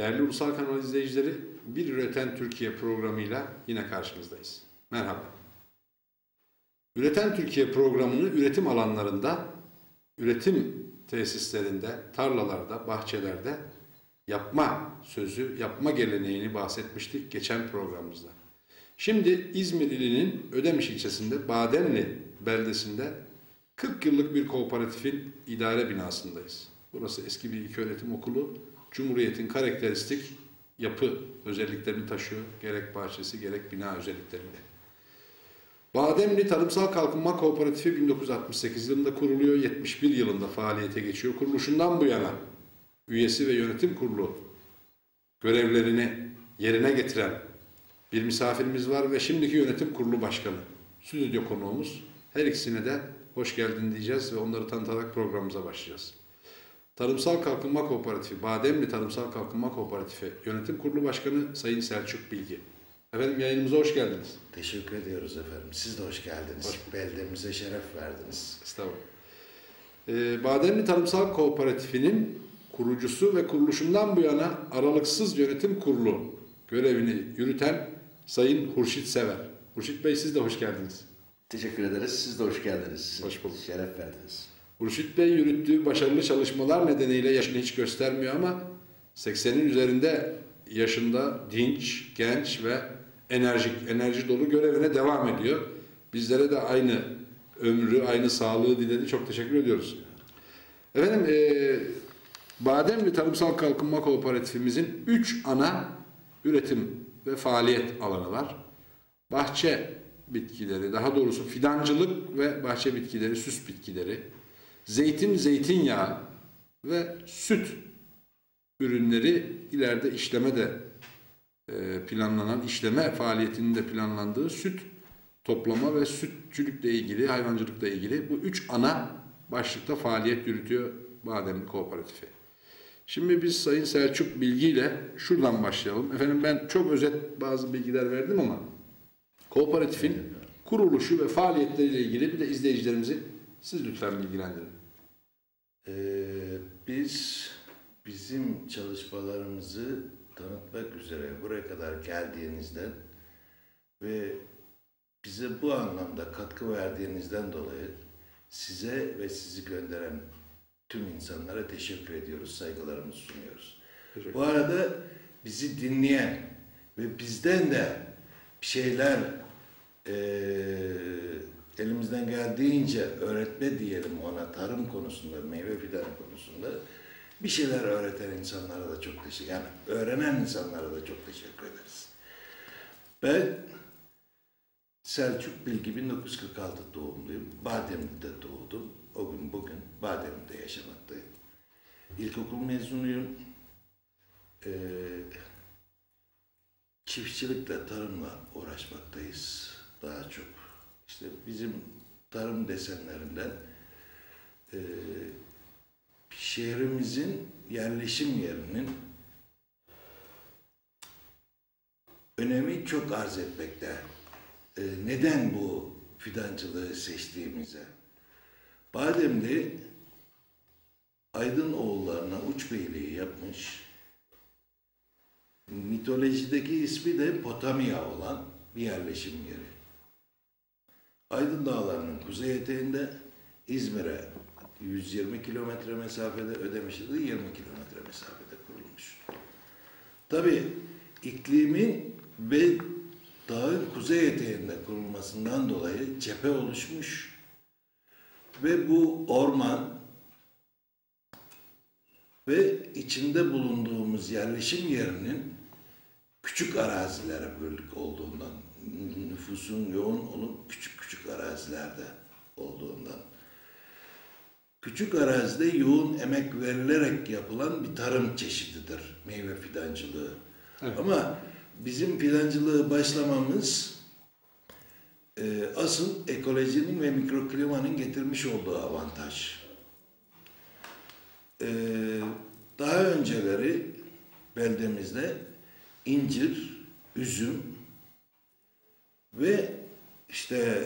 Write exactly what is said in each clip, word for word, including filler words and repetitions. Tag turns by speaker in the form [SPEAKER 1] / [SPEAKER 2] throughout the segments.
[SPEAKER 1] Değerli Ulusal Kanal izleyicileri, Bir Üreten Türkiye programıyla yine karşınızdayız. Merhaba. Üreten Türkiye programını üretim alanlarında, üretim tesislerinde, tarlalarda, bahçelerde yapma sözü, yapma geleneğini bahsetmiştik geçen programımızda. Şimdi İzmir ilinin Ödemiş ilçesinde Bademli beldesinde kırk yıllık bir kooperatifin idare binasındayız. Burası eski bir ilköğretim okulu. Cumhuriyet'in karakteristik yapı özelliklerini taşıyor. Gerek bahçesi gerek bina özelliklerinde. Bademli Tarımsal Kalkınma Kooperatifi bin dokuz yüz altmış sekiz yılında kuruluyor. yetmiş bir yılında faaliyete geçiyor. Kuruluşundan bu yana üyesi ve yönetim kurulu görevlerini yerine getiren bir misafirimiz var ve şimdiki yönetim kurulu başkanı. Stüdyo konuğumuz. Her ikisine de hoş geldin diyeceğiz ve onları tanıtarak programımıza başlayacağız. Tarımsal Kalkınma Kooperatifi, Bademli Tarımsal Kalkınma Kooperatifi Yönetim Kurulu Başkanı Sayın Selçuk Bilgi. Efendim yayınımıza hoş geldiniz.
[SPEAKER 2] Teşekkür ediyoruz efendim. Siz de hoş geldiniz. Hoş. Beldemize şeref verdiniz.
[SPEAKER 1] Estağfurullah. Ee, Bademli Tarımsal Kooperatifi'nin kurucusu ve kuruluşundan bu yana aralıksız yönetim kurulu görevini yürüten Sayın Hurşit Sever. Hurşit Bey siz de hoş geldiniz.
[SPEAKER 3] Teşekkür ederiz. Siz de hoş geldiniz.
[SPEAKER 1] Hoş bulduk.
[SPEAKER 3] Şeref verdiniz.
[SPEAKER 1] Hurşit Bey yürüttüğü başarılı çalışmalar nedeniyle yaşını hiç göstermiyor ama seksenin üzerinde yaşında dinç, genç ve enerjik, enerji dolu görevine devam ediyor. Bizlere de aynı ömrü, aynı sağlığı diledi. Çok teşekkür ediyoruz. Efendim, e, Bademli Tarımsal Kalkınma Kooperatifimizin üç ana üretim ve faaliyet alanı var. Bahçe bitkileri, daha doğrusu fidancılık ve bahçe bitkileri, süs bitkileri, zeytin, zeytinyağı ve süt ürünleri ileride işleme de planlanan, işleme faaliyetinin de planlandığı süt toplama ve sütçülükle ilgili, hayvancılıkla ilgili bu üç ana başlıkta faaliyet yürütüyor Bademli Kooperatifi. Şimdi biz Sayın Selçuk Bilgi ile şuradan başlayalım. Efendim ben çok özet bazı bilgiler verdim ama kooperatifin kuruluşu ve faaliyetleriyle ilgili bir de izleyicilerimizi siz lütfen bilgilendirin.
[SPEAKER 2] Ee, biz bizim çalışmalarımızı tanıtmak üzere buraya kadar geldiğinizden ve bize bu anlamda katkı verdiğinizden dolayı size ve sizi gönderen tüm insanlara teşekkür ediyoruz, saygılarımızı sunuyoruz. Bu arada bizi dinleyen ve bizden de bir şeyler e, elimizden geldiğince öğretme diyelim ona, tarım konusunda, meyve fidanı konusunda bir şeyler öğreten insanlara da çok teşekkür, yani öğrenen insanlara da çok teşekkür ederiz. Ben Selçuk Bilgi, bin dokuz yüz kırk altı doğumluyum. Bademli'de doğdum. O gün bugün Bademli'de yaşamaktayım. İlkokul mezunuyum. Ee, çiftçilikle, tarımla uğraşmaktayız daha çok. İşte bizim tarım desenlerinden e, şehrimizin yerleşim yerinin önemi çok arz etmekte. Ee, neden bu fidancılığı seçtiğimize? Bademli Aydınoğullarına uçbeyliği yapmış, mitolojideki ismi de Potamia olan bir yerleşim yeri. Aydın Dağları'nın kuzey eteğinde, İzmir'e yüz yirmi kilometre mesafede, Ödemiş'e de yirmi kilometre mesafede kurulmuş. Tabii iklimin ve dağın kuzey eteğinde kurulmasından dolayı cephe oluşmuş ve bu orman ve içinde bulunduğumuz yerleşim yerinin küçük arazilere bölük olduğundan, nüfusun yoğun olup küçük küçük arazilerde olduğundan, küçük arazide yoğun emek verilerek yapılan bir tarım çeşididir meyve fidancılığı. Evet. Ama bizim fidancılığı başlamamız e, asıl ekolojinin ve mikroklimanın getirmiş olduğu avantaj. E, daha önceleri beldemizde incir, üzüm ve işte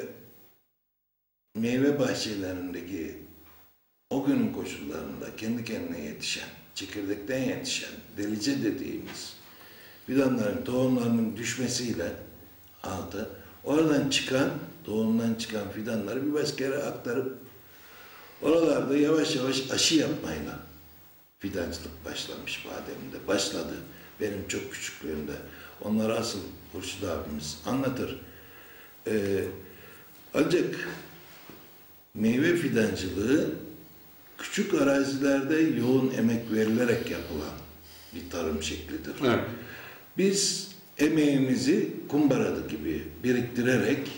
[SPEAKER 2] meyve bahçelerindeki o günün koşullarında kendi kendine yetişen çekirdekten yetişen, delice dediğimiz fidanların tohumlarının düşmesiyle alta, oradan çıkan, tohumdan çıkan fidanları bir başka yere aktarıp oralarda yavaş yavaş aşı yapmayla fidancılık başlamış bademde. Başladı. Benim çok küçüklüğümde. Onları asıl Hurşit abimiz anlatır. Ee, ancak meyve fidancılığı küçük arazilerde yoğun emek verilerek yapılan bir tarım şeklidir.
[SPEAKER 1] Evet.
[SPEAKER 2] Biz emeğimizi kumbaradı gibi biriktirerek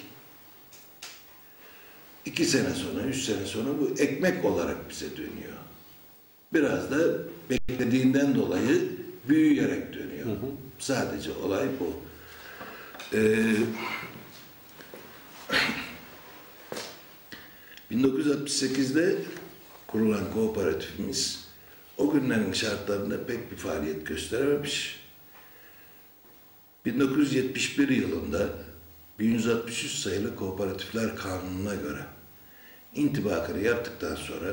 [SPEAKER 2] iki sene sonra, üç sene sonra bu ekmek olarak bize dönüyor. Biraz da beklediğinden dolayı büyüyerek dönüyor. Hı hı. Sadece olay bu. Ee, bin dokuz yüz altmış sekizde kurulan kooperatifimiz o günlerin şartlarında pek bir faaliyet gösterememiş. bin dokuz yüz yetmiş bir yılında bin yüz altmış üç sayılı Kooperatifler Kanunu'na göre intibakını yaptıktan sonra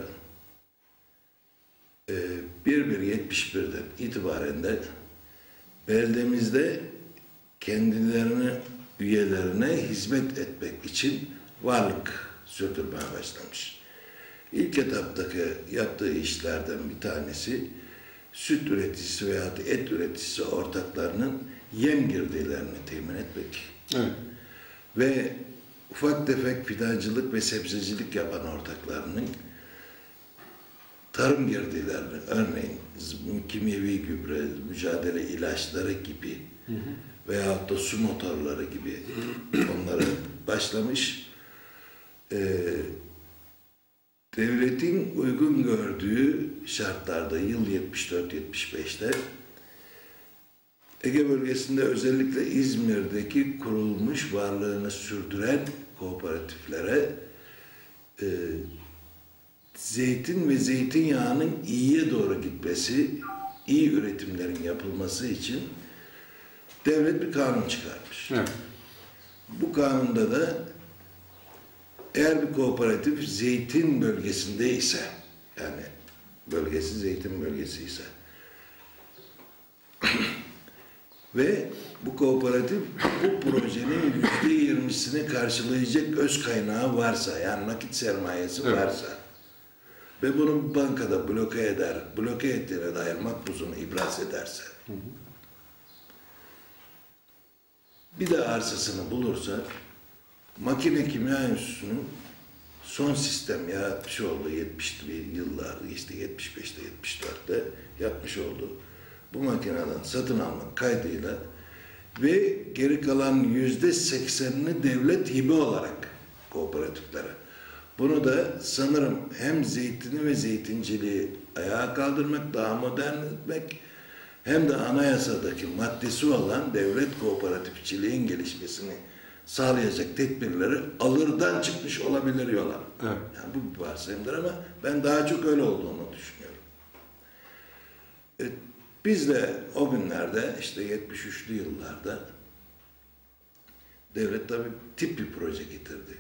[SPEAKER 2] bir bir yetmiş birden itibaren de beldemizde kendilerine, üyelerine hizmet etmek için varlık sürdürmeye başlamış. İlk etaptaki yaptığı işlerden bir tanesi süt üreticisi veya et üreticisi ortaklarının yem girdilerini temin etmek.
[SPEAKER 1] Evet.
[SPEAKER 2] Ve ufak tefek fidancılık ve sebzecilik yapan ortaklarının tarım girdilerini, örneğin kimyevi gübre, mücadele ilaçları gibi hı hı. veyahut da su motorları gibi onları başlamış. Ee, devletin uygun gördüğü şartlarda yıl yetmiş dört yetmiş beşte Ege bölgesinde özellikle İzmir'deki kurulmuş varlığını sürdüren kooperatiflere e, zeytin ve zeytinyağının iyiye doğru gitmesi, iyi üretimlerin yapılması için devlet bir kanun çıkarmış. Evet. Bu kanunda da eğer bir kooperatif zeytin bölgesinde ise, yani bölgesi zeytin bölgesi ise ve bu kooperatif bu projenin yüzde yirmisini karşılayacak öz kaynağı varsa, yani nakit sermayesi evet. varsa ve bunu bankada bloke eder, bloke ettiğine dair makbuzunu ibraz ederse, hı hı. bir de arsasını bulursa, Makine Kimya Enstitüsü'nün son sistem yaratmış olduğu yetmişli yıllarda, işte yetmiş beşte yetmiş dörtte yapmış olduğu bu makineden satın almak kaydıyla ve geri kalan yüzde seksenini devlet hibe olarak kooperatiflere. Bunu da sanırım hem zeytini ve zeytinciliği ayağa kaldırmak, daha modern etmek, hem de anayasadaki maddesi olan devlet kooperatifçiliğin gelişmesini sağlayacak tedbirleri alırdan çıkmış olabilir yola. Evet. Yani bu bir varsayımdır ama ben daha çok öyle olduğunu düşünüyorum. E, biz de o günlerde işte yetmiş üçlü yıllarda devlet tabii tip bir proje getirdi.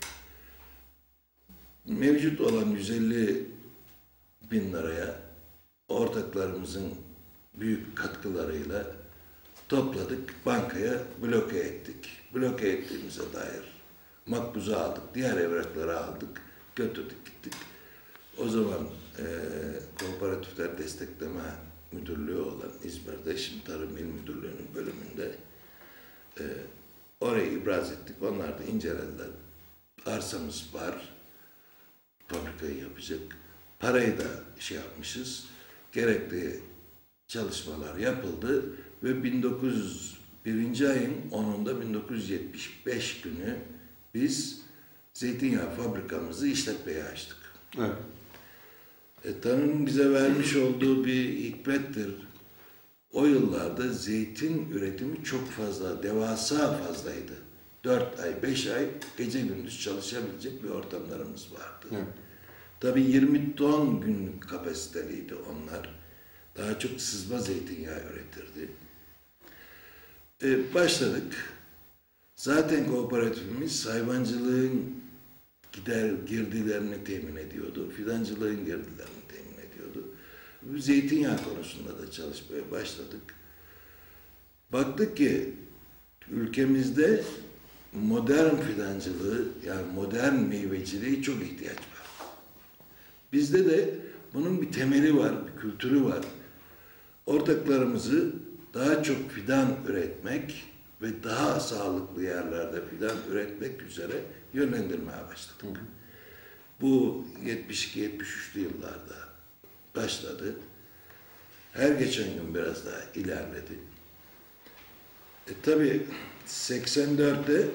[SPEAKER 2] Mevcut olan yüz elli bin liraya ortaklarımızın büyük katkılarıyla topladık, bankaya bloke ettik. Bloke ettiğimize dair makbuzu aldık, diğer evrakları aldık, götürdük gittik. O zaman e, Kooperatifler Destekleme Müdürlüğü olan İzmir'de, şimdi Tarım İl Müdürlüğü'nün bölümünde e, orayı ibraz ettik. Onlar da incelediler. Arsamız var, fabrikayı yapacak. Parayı da şey yapmışız, gerekli çalışmalar yapıldı ve bin dokuz yüz birinci ayın onunda bin dokuz yüz yetmiş beş günü biz zeytinyağı fabrikamızı işletmeye açtık. Evet. E, Tanrı'nın bize vermiş olduğu bir hikmettir. O yıllarda zeytin üretimi çok fazla, devasa fazlaydı. Dört ay, beş ay gece gündüz çalışabilecek bir ortamlarımız vardı. Evet. Tabii yirmi ton günlük kapasiteliydi onlar. Daha çok sızma zeytinyağı üretirdi. Ee, başladık. Zaten kooperatifimiz hayvancılığın gider girdilerini temin ediyordu. Fidancılığın girdilerini temin ediyordu. zeytinyağı konusunda da çalışmaya başladık. Baktık ki ülkemizde modern fidancılığı, yani modern meyveciliğe çok ihtiyaç var. Bizde de bunun bir temeli var, bir kültürü var. Ortaklarımızı daha çok fidan üretmek ve daha sağlıklı yerlerde fidan üretmek üzere yönlendirmeye başladık. Hı hı. Bu yetmiş iki yetmiş üçlü yıllarda başladı. Her geçen gün biraz daha ilerledi. E tabi seksen dörtte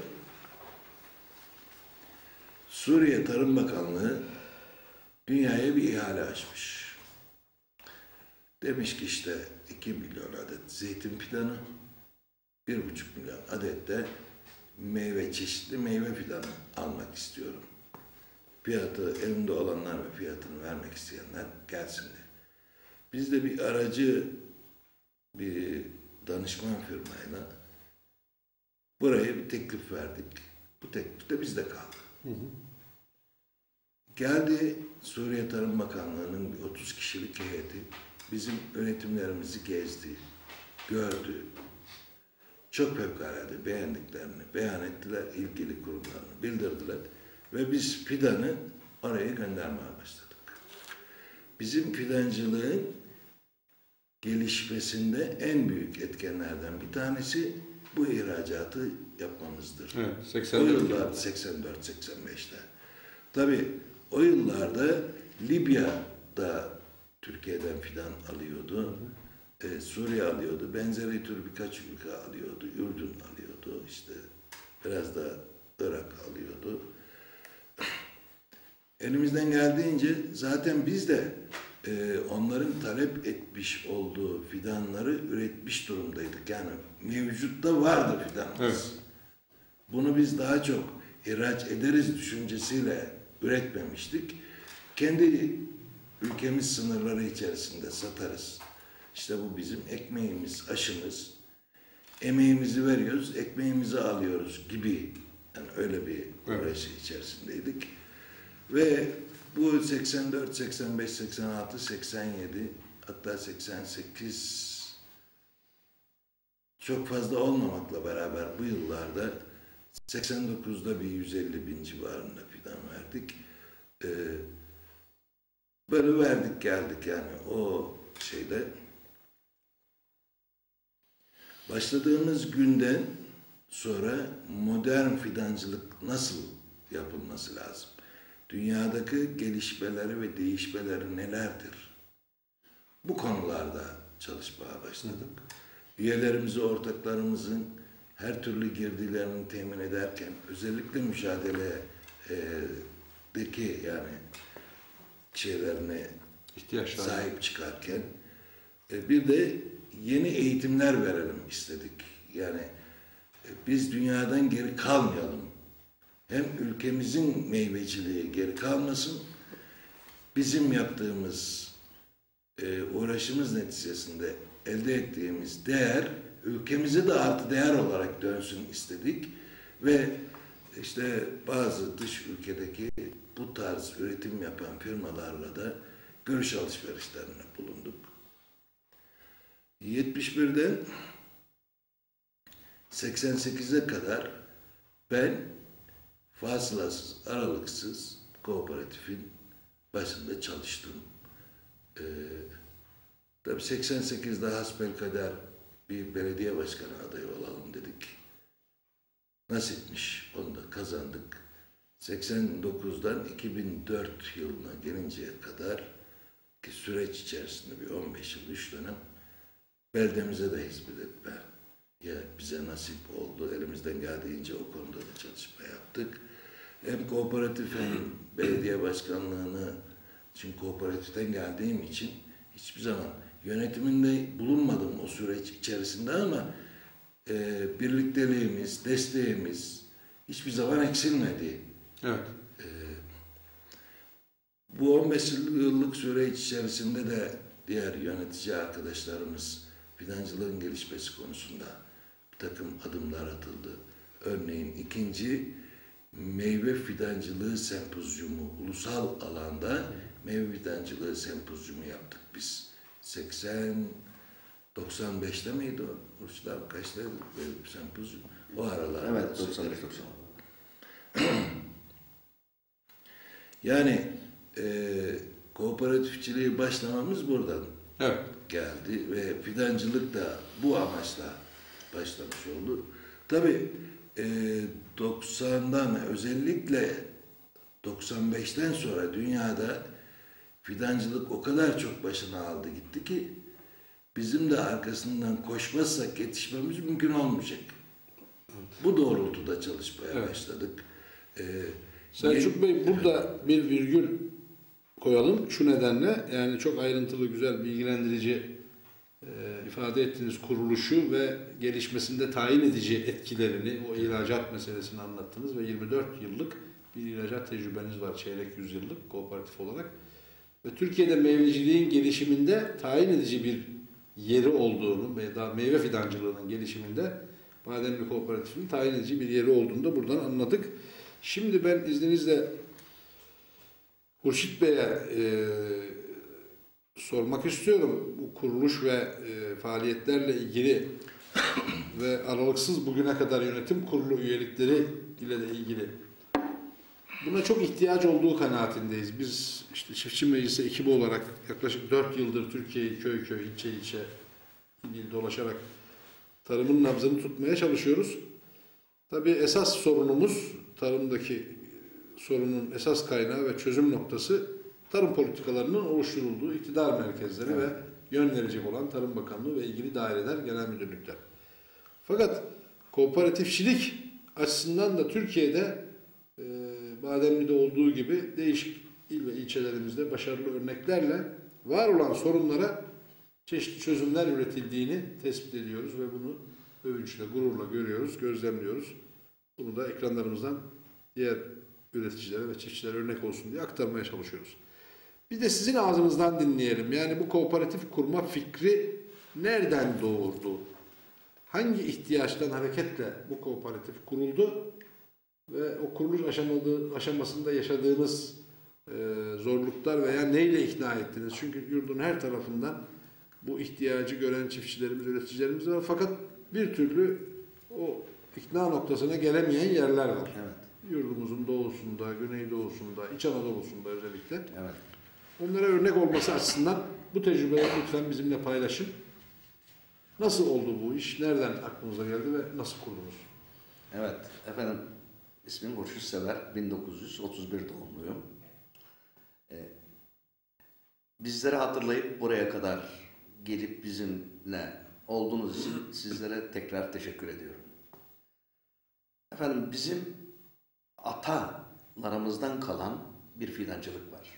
[SPEAKER 2] Suriye Tarım Bakanlığı dünyaya bir ihale açmış. Demiş ki işte iki milyon adet zeytin fidanı, bir buçuk milyon adet de meyve, çeşitli meyve fidanı almak istiyorum. Fiyatı, elinde olanlar ve fiyatını vermek isteyenler gelsin diye. Biz de bir aracı, bir danışman firmayla buraya bir teklif verdik. Bu teklif de bizde kaldı. Hı hı. Geldi Suriye Tarım Bakanlığı'nın bir otuz kişilik heyeti bizim üretimlerimizi gezdi, gördü. Çok fevkalade beğendiklerini beyan ettiler, ilgili kurumlarını bildirdiler ve biz fidanı oraya göndermeye başladık. Bizim fidancılığın gelişmesinde en büyük etkenlerden bir tanesi bu ihracatı yapmamızdır.
[SPEAKER 1] Evet, seksen dört
[SPEAKER 2] o yıllar seksen dört seksen beşte. Tabii o yıllarda Libya'da Türkiye'den fidan alıyordu. Hı hı. Ee, Suriye alıyordu. Benzeri tür birkaç ülke alıyordu. Ürdün alıyordu. İşte biraz da Irak alıyordu. Elimizden geldiğince zaten biz de e, onların talep etmiş olduğu fidanları üretmiş durumdaydık. Yani mevcutta vardı fidanımız. Evet. Bunu biz daha çok ihraç ederiz düşüncesiyle üretmemiştik. Kendi ülkemiz sınırları içerisinde satarız. İşte bu bizim ekmeğimiz, aşımız. Emeğimizi veriyoruz, ekmeğimizi alıyoruz gibi. Yani öyle bir uğraşı evet. içerisindeydik. Ve bu seksen dört, seksen beş, seksen altı, seksen yedi hatta seksen sekiz çok fazla olmamakla beraber bu yıllarda seksen dokuzda bir yüz elli bin civarında fidan verdik. Ee, böyle verdik geldik yani o şeyde. Başladığımız günden sonra modern fidancılık nasıl yapılması lazım? Dünyadaki gelişmeleri ve değişmeleri nelerdir? Bu konularda çalışmaya başladık. Üyelerimizi, ortaklarımızın her türlü girdilerini temin ederken, özellikle mücadeledeki yani şeylerine ihtiyaçlar sahip çıkarken bir de yeni eğitimler verelim istedik. Yani biz dünyadan geri kalmayalım. Hem ülkemizin meyveciliği geri kalmasın, bizim yaptığımız e, uğraşımız neticesinde elde ettiğimiz değer ülkemize de artı değer olarak dönsün istedik ve işte bazı dış ülkedeki bu tarz üretim yapan firmalarla da görüş alışverişlerine bulunduk. yetmiş birden seksen sekize kadar ben fasılasız, aralıksız kooperatifin başında çalıştım. Ee, tabii seksen sekizde hasbelkader bir belediye başkanı adayı olalım dedik. Nasipmiş, onu da kazandık. seksen dokuzdan iki bin dört yılına gelinceye kadar ki süreç içerisinde bir on beş yıl, üç dönem beldemize de hizmet etme ya bize nasip oldu. Elimizden geldiğince o konuda da çalışma yaptık. Hem kooperatif hem belediye başkanlığını, çünkü kooperatiften geldiğim için hiçbir zaman yönetiminde bulunmadım o süreç içerisinde ama e, birlikteliğimiz, desteğimiz hiçbir zaman eksilmedi.
[SPEAKER 1] Evet.
[SPEAKER 2] E, bu on beş yıllık süreç içerisinde de diğer yönetici arkadaşlarımız fidancılığın gelişmesi konusunda bir takım adımlar atıldı. Örneğin ikinci meyve fidancılığı sempozyumu, ulusal alanda meyve fidancılığı sempozyumu yaptık biz seksen doksan beşte miydi o? Uçlar kaçta böyle bir sempozyum? O aralar.
[SPEAKER 3] Evet, doksan beş doksan.
[SPEAKER 2] Yani e, kooperatifçiliği başlamamız buradan
[SPEAKER 1] Evet.
[SPEAKER 2] geldi ve fidancılık da bu amaçla başlamış oldu. Tabii e, doksandan özellikle doksan beşten sonra dünyada fidancılık o kadar çok başına aldı gitti ki bizim de arkasından koşmazsak yetişmemiz mümkün olmayacak. Bu doğrultuda çalışmaya
[SPEAKER 1] Evet.
[SPEAKER 2] başladık. Ee,
[SPEAKER 1] Selçuk Bey, burada bir virgül koyalım. Şu nedenle, yani çok ayrıntılı, güzel, bilgilendirici e, ifade ettiğiniz kuruluşu ve gelişmesinde tayin edici etkilerini, o ihracat meselesini anlattınız ve yirmi dört yıllık bir ihracat tecrübeniz var, çeyrek yüzyıllık kooperatif olarak. Ve Türkiye'de meyveciliğin gelişiminde tayin edici bir yeri olduğunu ve daha meyve fidancılığının gelişiminde Bademli Kooperatifinin tayin edici bir yeri olduğunu da buradan anladık. Şimdi ben izninizle Hurşit Bey'e e, sormak istiyorum. Bu kuruluş ve e, faaliyetlerle ilgili ve aralıksız bugüne kadar yönetim kurulu üyelikleri ile de ilgili buna çok ihtiyaç olduğu kanaatindeyiz. Biz işte Çiftçi Meclisi ekibi olarak yaklaşık dört yıldır Türkiye'yi köy köy, ilçe ilçe, il il dolaşarak tarımın nabzını tutmaya çalışıyoruz. Tabii esas sorunumuz, tarımdaki sorunun esas kaynağı ve çözüm noktası tarım politikalarının oluşturulduğu iktidar merkezleri
[SPEAKER 2] Evet.
[SPEAKER 1] ve yön verecek olan Tarım Bakanlığı ve ilgili daireler, genel müdürlükler. Fakat kooperatifçilik açısından da Türkiye'de e, Bademli'de olduğu gibi değişik il ve ilçelerimizde başarılı örneklerle var olan sorunlara çeşitli çözümler üretildiğini tespit ediyoruz ve bunu övünçle, gururla görüyoruz, gözlemliyoruz. Bunu da ekranlarımızdan diğer üreticilere ve çiftçilere örnek olsun diye aktarmaya çalışıyoruz. Bir de sizin ağzınızdan dinleyelim. Yani bu kooperatif kurma fikri nereden doğurdu? Hangi ihtiyaçtan hareketle bu kooperatif kuruldu? Ve o kuruluş aşamadığı, aşamasında yaşadığınız e, zorluklar veya neyle ikna ettiniz? Çünkü yurdun her tarafından bu ihtiyacı gören çiftçilerimiz, üreticilerimiz var. Fakat bir türlü o ikna noktasına gelemeyen yerler var.
[SPEAKER 3] Evet.
[SPEAKER 1] Yurdumuzun doğusunda, güneydoğusunda, İç Anadolu'sunda özellikle.
[SPEAKER 3] Evet.
[SPEAKER 1] Onlara örnek olması açısından bu tecrübeyi lütfen bizimle paylaşın. Nasıl oldu bu iş? Nereden aklınıza geldi ve nasıl kurdunuz?
[SPEAKER 3] Evet. Efendim, ismim Hurşit Sever. bin dokuz yüz otuz bir doğumluyum. Ee, bizleri hatırlayıp buraya kadar gelip bizimle olduğunuz için sizlere tekrar teşekkür ediyorum. Efendim, bizim atalarımızdan kalan bir fidancılık var.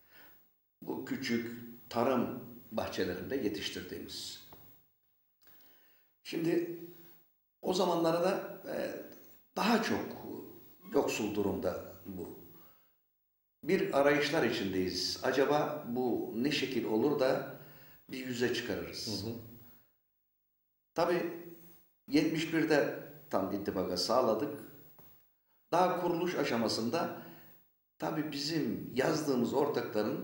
[SPEAKER 3] Bu küçük tarım bahçelerinde yetiştirdiğimiz. Şimdi o zamanlarda e, daha çok yoksul durumda bu. Bir arayışlar içindeyiz. Acaba bu ne şekil olur da bir yüze çıkarırız. Hı hı. Tabii yetmiş birde tam intibaka sağladık. Daha kuruluş aşamasında tabii bizim yazdığımız ortakların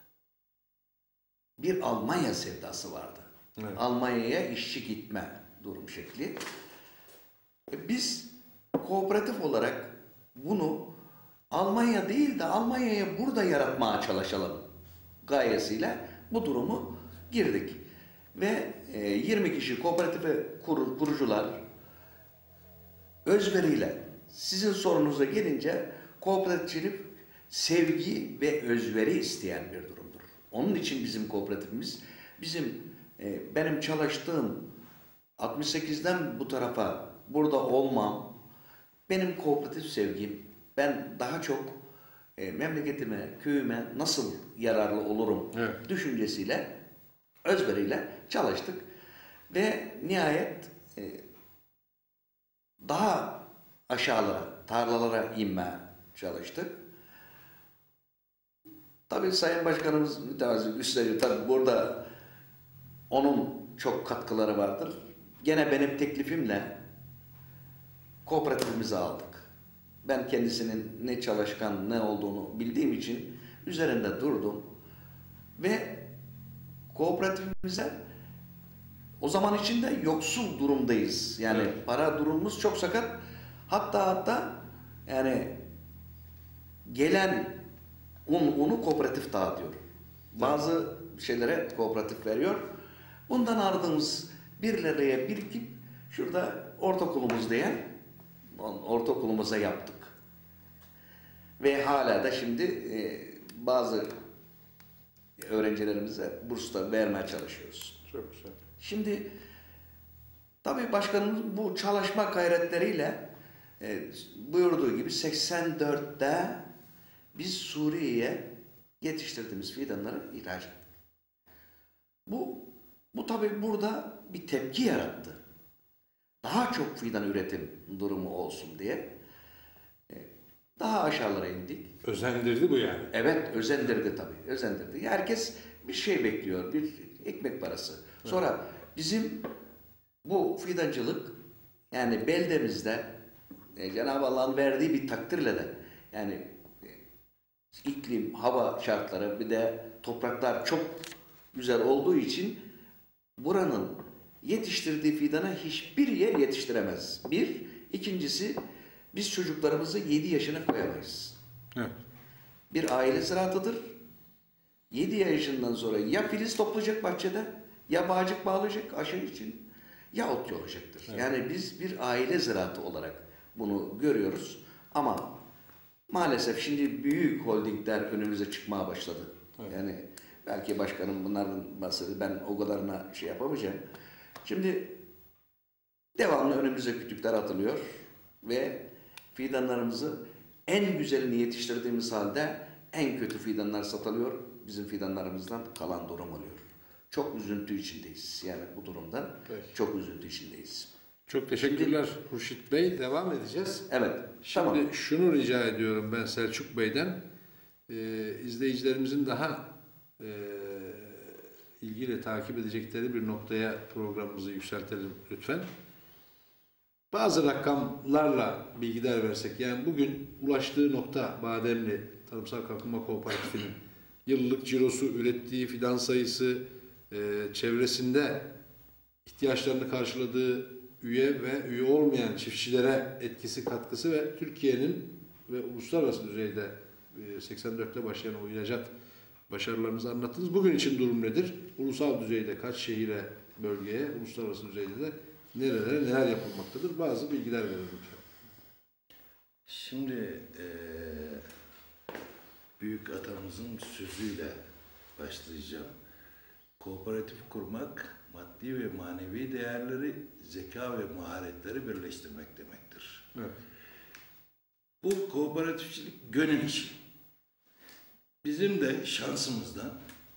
[SPEAKER 3] bir Almanya sevdası vardı. Evet. Almanya'ya işçi gitme durum şekli. Biz kooperatif olarak bunu Almanya değil de Almanya'ya burada yaratmaya çalışalım gayesiyle bu durumu girdik. Ve yirmi kişi kooperatife kur, kurucular özveriyle sizin sorunuza gelince kooperatifçilik sevgi ve özveri isteyen bir durumdur. Onun için bizim kooperatifimiz, bizim e, benim çalıştığım altmış sekizden bu tarafa burada olmam, benim kooperatif sevgim, ben daha çok e, memleketime, köyüme nasıl yararlı olurum evet. düşüncesiyle, özveriyle çalıştık ve nihayet e, daha aşağılara, tarlalara inmeye çalıştık. Tabii Sayın Başkanımız mütevazi gösteriyor. Tabii burada onun çok katkıları vardır. Gene benim teklifimle kooperatifimizi aldık. Ben kendisinin ne çalışkan ne olduğunu bildiğim için üzerinde durdum ve kooperatifimize o zaman içinde yoksul durumdayız. Yani
[SPEAKER 1] Evet.
[SPEAKER 3] para durumumuz çok sakat. Hatta hatta yani gelen un, unu kooperatif dağıtıyor. Bazı şeylere kooperatif veriyor. Bundan aldığımız bir liraya birikip şurada ortaokulumuz diye ortaokulumuza yaptık. Ve hala da şimdi e, bazı öğrencilerimize burslar vermeye çalışıyoruz.
[SPEAKER 1] Çok güzel.
[SPEAKER 3] Şimdi tabii başkanımız bu çalışma gayretleriyle e, buyurduğu gibi seksen dörtte biz Suriye'ye yetiştirdiğimiz fidanları ihraç ettik. Bu, bu tabii burada bir tepki yarattı. Daha çok fidan üretim durumu olsun diye e, daha aşağılara indik.
[SPEAKER 1] Özendirdi bu yani.
[SPEAKER 3] Evet, özendirdi tabii, özendirdi. Herkes bir şey bekliyor, bir ekmek parası. Sonra bizim bu fidancılık yani beldemizde e, Cenab-ı Allah'ın verdiği bir takdirle de yani e, iklim, hava şartları bir de topraklar çok güzel olduğu için buranın yetiştirdiği fidana hiçbir yer yetiştiremez. Bir, ikincisi biz çocuklarımızı yedi yaşına koyamayız.
[SPEAKER 1] Evet.
[SPEAKER 3] Bir aile ziraatıdır. yedi yaşından sonra ya filiz toplayacak bahçede, ya bağcık bağlayacak aşı için, ya ot yolacaktır.
[SPEAKER 1] Evet.
[SPEAKER 3] Yani biz bir aile ziraatı olarak bunu görüyoruz. Ama maalesef şimdi büyük holdingler önümüze çıkmaya başladı.
[SPEAKER 1] Evet.
[SPEAKER 3] Yani belki başkanım bunların bahsediyor. Ben o kadarına şey yapamayacağım. Şimdi devamlı önümüze kütükler atılıyor ve fidanlarımızı en güzelini yetiştirdiğimiz halde en kötü fidanlar satılıyor. Bizim fidanlarımızdan kalan durum oluyor. Çok üzüntü içindeyiz. Yani bu durumdan
[SPEAKER 1] Peki.
[SPEAKER 3] çok üzüntü içindeyiz.
[SPEAKER 1] Çok teşekkürler Hurşit Bey. Devam edeceğiz.
[SPEAKER 3] Evet.
[SPEAKER 1] Şimdi
[SPEAKER 3] Tamam.
[SPEAKER 1] şunu rica ediyorum ben Selçuk Bey'den. Ee, izleyicilerimizin daha e, ilgiyle takip edecekleri bir noktaya programımızı yükseltelim lütfen. Bazı rakamlarla bilgiler versek, yani bugün ulaştığı nokta Bademli Tarımsal Kalkınma Kooperatifi'nin yıllık cirosu, ürettiği fidan sayısı, e, çevresinde ihtiyaçlarını karşıladığı üye ve üye olmayan çiftçilere etkisi, katkısı ve Türkiye'nin ve uluslararası düzeyde e, seksen dörtte başlayan o ihracat başarılarınızı anlattınız. Bugün için durum nedir? Ulusal düzeyde kaç şehire, bölgeye, uluslararası düzeyde de nerelere neler yapılmaktadır? Bazı bilgiler verin lütfen.
[SPEAKER 2] Şimdi eee büyük atamızın sözüyle başlayacağım. Kooperatif kurmak, maddi ve manevi değerleri, zeka ve maharetleri birleştirmek demektir.
[SPEAKER 1] Evet.
[SPEAKER 2] Bu kooperatifçilik gönül işi. Bizim de şansımızdan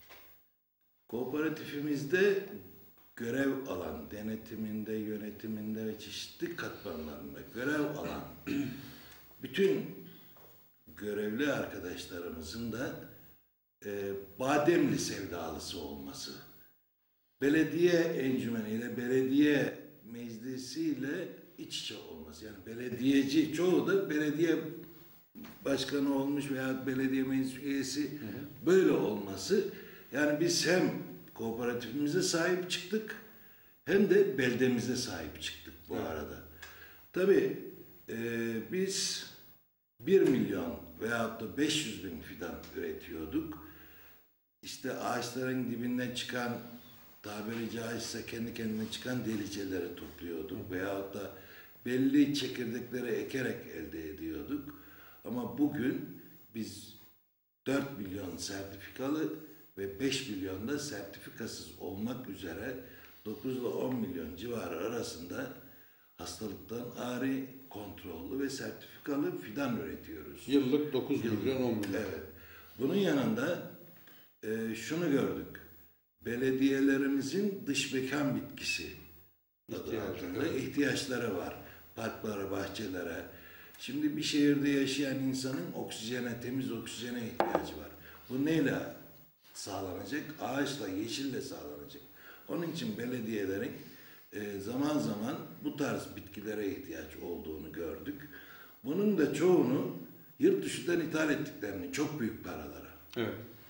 [SPEAKER 2] kooperatifimizde görev alan, denetiminde, yönetiminde ve çeşitli katmanlarında görev alan bütün görevli arkadaşlarımızın da e, Bademli sevdalısı olması, belediye encümeniyle, belediye meclisiyle iç içe olması. Yani belediyeci, çoğu da belediye başkanı olmuş veya belediye meclis üyesi böyle olması. Yani biz hem kooperatifimize sahip çıktık hem de beldemize sahip çıktık bu
[SPEAKER 1] Evet.
[SPEAKER 2] arada. Tabii e, biz bir milyon veyahut da beş yüz bin fidan üretiyorduk. İşte ağaçların dibinden çıkan, tabiri caizse kendi kendine çıkan deliceleri topluyorduk. Veyahut da belli çekirdekleri ekerek elde ediyorduk. Ama bugün biz dört milyon sertifikalı ve beş milyon da sertifikasız olmak üzere dokuz ile on milyon civarı arasında hastalıktan ari, kontrollü ve sertifikalı fidan üretiyoruz.
[SPEAKER 1] Yıllık dokuz milyon, on milyon.
[SPEAKER 2] Evet. Bunun yanında e, şunu gördük. Belediyelerimizin dış mekan bitkisi adı
[SPEAKER 1] İhtiyacı,
[SPEAKER 2] altında
[SPEAKER 1] evet.
[SPEAKER 2] ihtiyaçları var. Parklara, bahçelere. Şimdi bir şehirde yaşayan insanın oksijene, temiz oksijene ihtiyacı var. Bu neyle sağlanacak? Ağaçla, yeşille sağlanacak. Onun için belediyelerin e, zaman zaman bu tarz bitkilere ihtiyaç olduğunu gördük. Bunun da çoğunu yurt dışından ithal ettiklerini, çok büyük paralara.
[SPEAKER 1] Evet.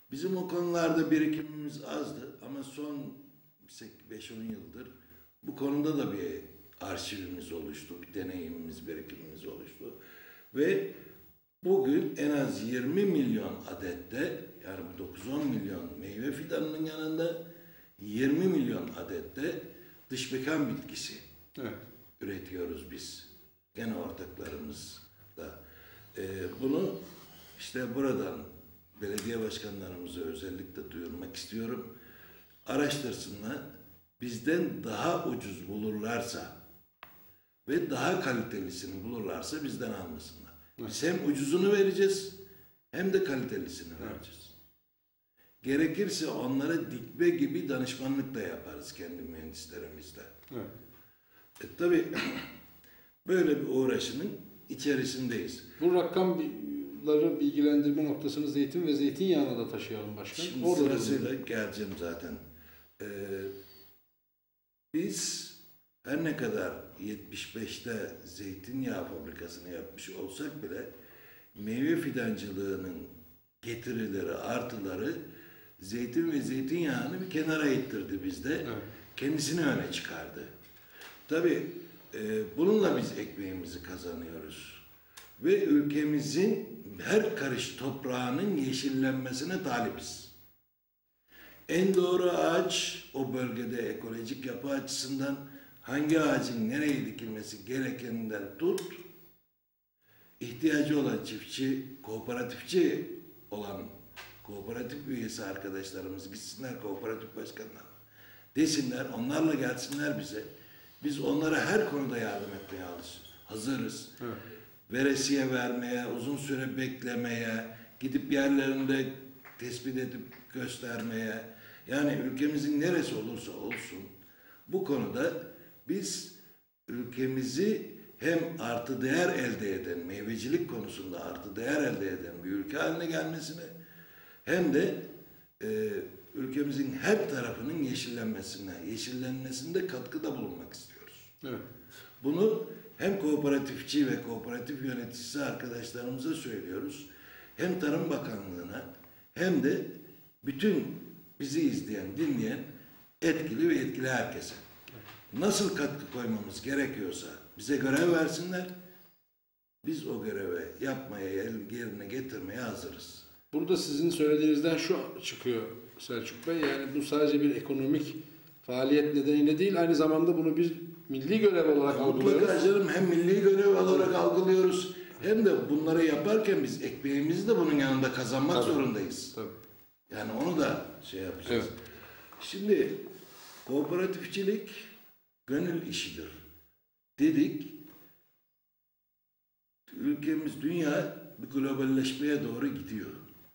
[SPEAKER 2] Bizim o konularda birikimimiz azdı ama son beş on yıldır bu konuda da bir arşivimiz oluştu, bir deneyimimiz, birikimimiz oluştu. Ve bugün en az yirmi milyon adette, yani dokuz on milyon meyve fidanının yanında yirmi milyon adette dış mekan bitkisi
[SPEAKER 1] Evet.
[SPEAKER 2] üretiyoruz biz. Gene ortaklarımızla. Ee, bunu işte buradan belediye başkanlarımıza özellikle duyurmak istiyorum. Araştırsınlar. Bizden daha ucuz bulurlarsa ve daha kalitelisini bulurlarsa bizden almasınlar. Biz hem ucuzunu vereceğiz hem de kalitelisini vereceğiz. Gerekirse onlara dikme gibi danışmanlık da yaparız kendi mühendislerimizle.
[SPEAKER 1] Evet.
[SPEAKER 2] E, tabii böyle bir uğraşının içerisindeyiz.
[SPEAKER 1] Bu rakamları bilgilendirme noktasını zeytin ve zeytinyağına da taşıyalım başkan.
[SPEAKER 2] Şimdi
[SPEAKER 1] Orada
[SPEAKER 2] sırasıyla geleceğim zaten. Ee, biz her ne kadar yetmiş beşte zeytinyağı fabrikasını yapmış olsak bile meyve fidancılığının getirileri, artıları zeytin ve zeytinyağını bir kenara ittirdi bizde.
[SPEAKER 1] Evet.
[SPEAKER 2] Kendisini öne çıkardı. Tabii e, bununla biz ekmeğimizi kazanıyoruz. Ve ülkemizin her karış toprağının yeşillenmesine talibiz. En doğru ağaç o bölgede ekolojik yapı açısından hangi ağacın nereye dikilmesi gerekeninden tut, ihtiyacı olan çiftçi, kooperatifçi olan kooperatif üyesi arkadaşlarımız gitsinler kooperatif başkanlarına. Desinler, onlarla gelsinler bize. Biz onlara her konuda yardım etmeye hazırız. Evet. Veresiye vermeye, uzun süre beklemeye, gidip yerlerinde tespit edip göstermeye, yani ülkemizin neresi olursa olsun bu konuda biz ülkemizi hem artı değer elde eden, meyvecilik konusunda artı değer elde eden bir ülke haline gelmesine hem de e, ülkemizin her tarafının yeşillenmesine, yeşillenmesinde katkıda bulunmak istiyoruz.
[SPEAKER 1] Evet.
[SPEAKER 2] Bunu hem kooperatifçi ve kooperatif yöneticisi arkadaşlarımıza söylüyoruz. Hem Tarım Bakanlığı'na hem de bütün bizi izleyen, dinleyen etkili ve etkili herkese. Nasıl katkı koymamız gerekiyorsa bize görev versinler. Biz o görevi yapmaya, yerine getirmeye hazırız.
[SPEAKER 1] Burada sizin söylediğinizden şu çıkıyor Selçuk Bey, yani bu sadece bir ekonomik faaliyet nedeniyle değil, aynı zamanda bunu bir milli görev olarak algılıyoruz.
[SPEAKER 2] Mutlaka canım, hem milli görev olarak algılıyoruz hem de bunları yaparken biz ekmeğimizi de bunun yanında kazanmak Tabii. zorundayız. Tabii. Yani onu da şey yapacağız. Evet. Şimdi kooperatifçilik gönül işidir dedik. Ülkemiz, dünya bir globalleşmeye doğru gidiyor.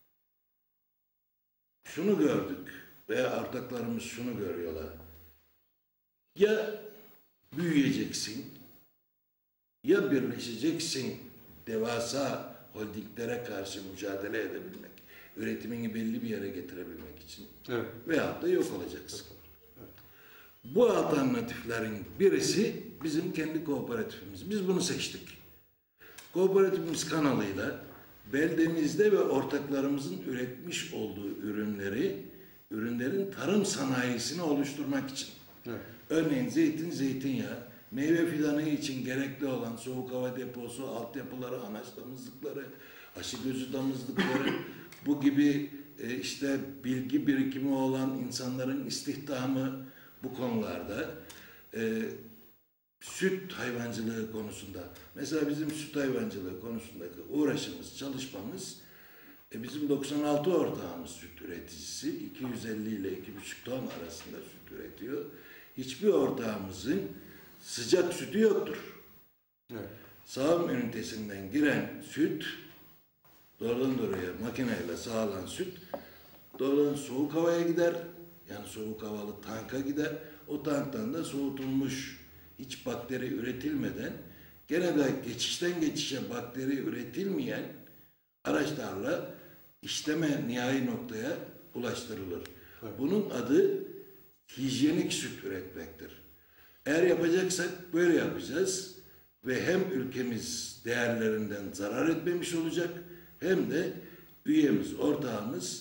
[SPEAKER 2] Şunu gördük veya ortaklarımız şunu görüyorlar. Ya büyüyeceksin, ya birleşeceksin devasa holdinglere karşı mücadele edebilmek, üretimini belli bir yere getirebilmek için, evet. veyahut da yok olacaksın. Evet. Bu alternatiflerin birisi bizim kendi kooperatifimiz. Biz bunu seçtik. Kooperatifimiz kanalıyla beldemizde ve ortaklarımızın üretmiş olduğu ürünleri, ürünlerin tarım sanayisini oluşturmak için. Evet. Örneğin zeytin, zeytinyağı, meyve fidanı için gerekli olan soğuk hava deposu, altyapıları, anaç damızlıkları, aşı gözü damızlıkları, bu gibi e, işte bilgi birikimi olan insanların istihdamı bu konularda, e, süt hayvancılığı konusunda, mesela bizim süt hayvancılığı konusundaki uğraşımız, çalışmamız, e, bizim doksan altı ortağımız süt üreticisi, iki yüz elli ile iki buçuk ton arasında süt üretiyor. Hiçbir ortağımızın sıcak sütü yoktur. Evet. Sağım ünitesinden giren süt, doğrudan doğruya makineyle sağlanan süt, doğrudan soğuk havaya gider, yani soğuk havalı tanka gider. O tanktan da soğutulmuş, hiç bakteri üretilmeden, gene de geçişten geçişe bakteri üretilmeyen araçlarla işleme nihai noktaya ulaştırılır. Evet. Bunun adı hijyenik süt üretmektir. Eğer yapacaksak böyle yapacağız ve hem ülkemiz değerlerinden zarar etmemiş olacak hem de üyemiz, ortağımız